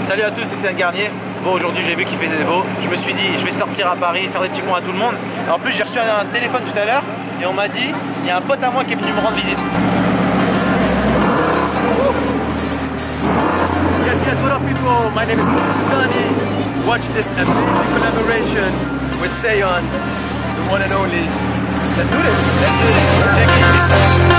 Salut à tous, c'est Céline Garnier. Bon, aujourd'hui j'ai vu qu'il faisait beau. Je me suis dit, je vais sortir à Paris, faire des petits points à tout le monde. En plus, j'ai reçu un téléphone tout à l'heure et on m'a dit, il y a un pote à moi qui est venu me rendre visite. Yes, what up people? My name is Sunny. Watch this amazing collaboration with Seyon, the one and only. Let's do this. Let's do it. Check it.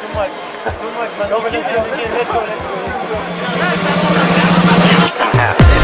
Too much, man. Let's go.